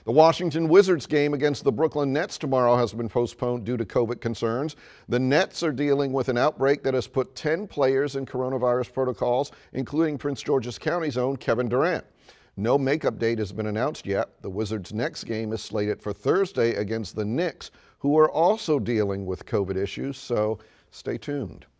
The Washington Wizards game against the Brooklyn Nets tomorrow has been postponed due to COVID concerns. The Nets are dealing with an outbreak that has put 10 players in coronavirus protocols, including Prince George's County's own Kevin Durant. No makeup date has been announced yet. The Wizards' next game is slated for Thursday against the Knicks, who are also dealing with COVID issues, so stay tuned.